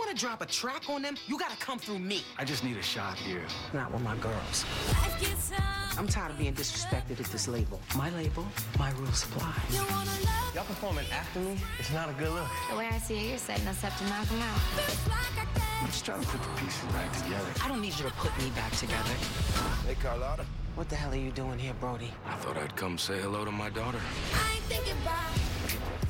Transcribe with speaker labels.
Speaker 1: want to drop a track on them, you gotta come through me.
Speaker 2: I just need a shot here.
Speaker 1: Not with my girls. I'm tired of being disrespected at this label. My label, my rules apply.
Speaker 2: Y'all performing after me? It's not a good look.
Speaker 3: The way I see it, you're setting us up to knock him out.
Speaker 2: I'm just trying to put the pieces back together.
Speaker 1: I don't need you to put me back together.
Speaker 2: Hey, Carlotta.
Speaker 1: What the hell are you doing here, Brody?
Speaker 2: I thought I'd come say hello to my daughter.
Speaker 4: I ain't thinking about